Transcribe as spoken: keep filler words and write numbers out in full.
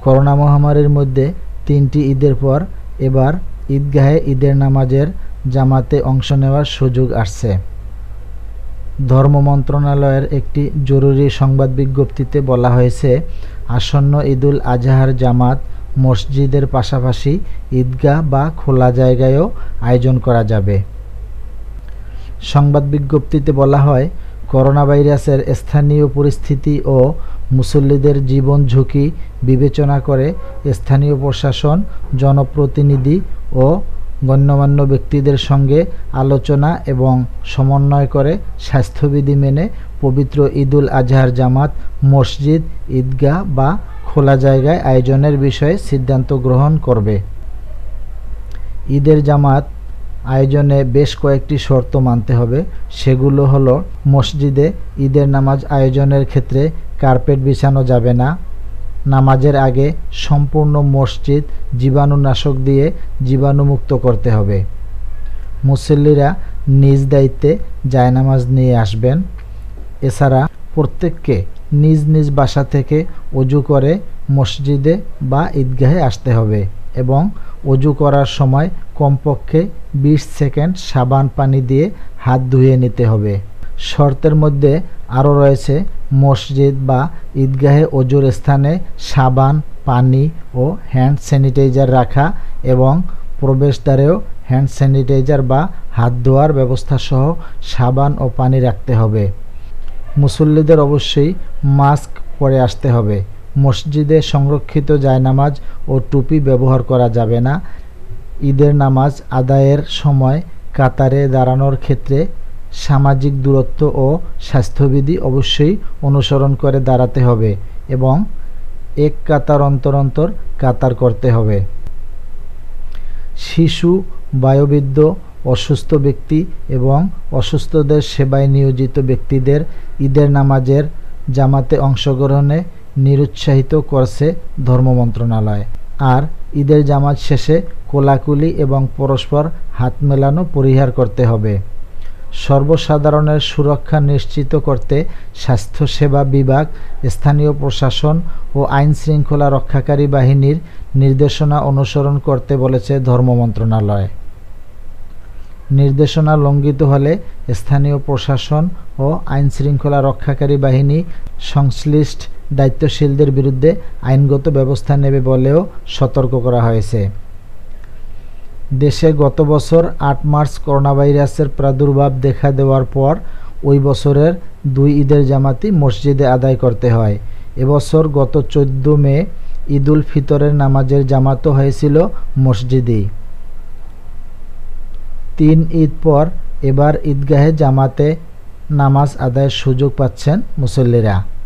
Corona মহামারীর মধ্যে তিনটি ঈদের পর এবার ঈদগাহে ঈদের নামাজের জামাতে অংশ নেওয়ার সুযোগ আসছে। ধর্ম মন্ত্রণালয়ের একটি জরুরি সংবাদ বিজ্ঞপ্তিতে বলা হয়েছে, আসন্ন ঈদুল আজহার জামাত মসজিদের পাশাপাশি ঈদগাহ বা খোলা জায়গায়ও আয়োজন করা যাবে। সংবাদ বিজ্ঞপ্তিতে বলা হয়, করোনা ভাইরাসের স্থানীয় পরিস্থিতি ও মুসল্লিদের জীবন ঝুঁকি বিবেচনা করে স্থানীয় প্রশাসন, জনপ্রতিনিধি ও গণ্যমান্য ব্যক্তিদের সঙ্গে আলোচনা এবং সমন্বয় করে স্বাস্থ্যবিধি মেনে পবিত্র ঈদুল আজহার জামাত মসজিদ, ঈদগাহ বা খোলা জায়গায় আয়োজনের বিষয়ে সিদ্ধান্ত গ্রহণ করবে। ঈদের জামাত আয়োজনে বেশ কয়েকটি শর্ত মানতে হবে। সেগুলো হলো, মসজিদে ঈদের নামাজ আয়োজনের ক্ষেত্রে কার্পেট বিছানো যাবে না। নামাজের আগে সম্পূর্ণ মসজিদ জীবাণুনাশক দিয়ে জীবাণুমুক্ত করতে হবে। মুসল্লিরা নিজ দায়িত্বে জায়নামাজ নিয়ে আসবেন। এছাড়া প্রত্যেককে নিজ নিজ বাসা থেকে ওযু করে মসজিদে বা ঈদগাহে আসতে হবে এবং ওযু করার সময় কমপক্ষে বিশ সেকেন্ড সাবান পানি দিয়ে হাত ধুয়ে নিতে হবে। শর্তের মধ্যে আরও রয়েছে, মসজিদ বা ঈদগাহে ওযুর স্থানে সাবান, পানি ও হ্যান্ড স্যানিটাইজার রাখা এবং প্রবেশদ্বারেও হ্যান্ড স্যানিটাইজার বা হাত ধোয়ার ব্যবস্থা সহ সাবান ও পানি রাখতে হবে। মুসল্লিদের অবশ্যই মাস্ক পরে আসতে হবে। মসজিদে সংরক্ষিত জায়নামাজ ও টুপি ব্যবহার করা যাবে না। ঈদের নামাজ আদায়ের সময় কাতারে দাঁড়ানোর ক্ষেত্রে সামাজিক দূরত্ব ও স্বাস্থ্যবিধি অবশ্যই অনুসরণ করে দাঁড়াতে হবে এবং এক কাতার অন্তর অন্তর কাতার করতে হবে। শিশু, বয়োবৃদ্ধ, অসুস্থ ব্যক্তি এবং অসুস্থদের সেবায় নিয়োজিত ব্যক্তিদের ঈদের নামাজের জামাতে অংশগ্রহণে নিরুৎসাহিত করছে ধর্ম মন্ত্রণালয়। আর ঈদের জামাত শেষে কোলাকুলি এবং পরস্পর হাত মেলানো পরিহার করতে হবে। সর্বসাধারণের সুরক্ষা নিশ্চিত করতে স্বাস্থ্যসেবা বিভাগ, স্থানীয় প্রশাসন ও আইনশৃঙ্খলা রক্ষাকারী বাহিনীর নির্দেশনা অনুসরণ করতে বলেছে ধর্ম মন্ত্রণালয়। নির্দেশনা লঙ্ঘিত হলে স্থানীয় প্রশাসন ও আইনশৃঙ্খলা রক্ষাকারী বাহিনী সংশ্লিষ্ট দায়িত্বশীলদের বিরুদ্ধে আইনগত ব্যবস্থা নেবে বলেও সতর্ক করা হয়েছে। দেশে গত বছর আট মার্চ করোনাভাইরাসের প্রাদুর্ভাব দেখা দেওয়ার পর ওই বছরের দুই ঈদের জামাতই মসজিদে আদায় করতে হয়। এবছর গত চোদ্দ মে ঈদুল ফিতরের নামাজের জামাতও হয়েছিল মসজিদেই। তিন ঈদ পর এবার ঈদগাহে জামাতে নামাজ আদায়ের সুযোগ পাচ্ছেন মুসল্লিরা।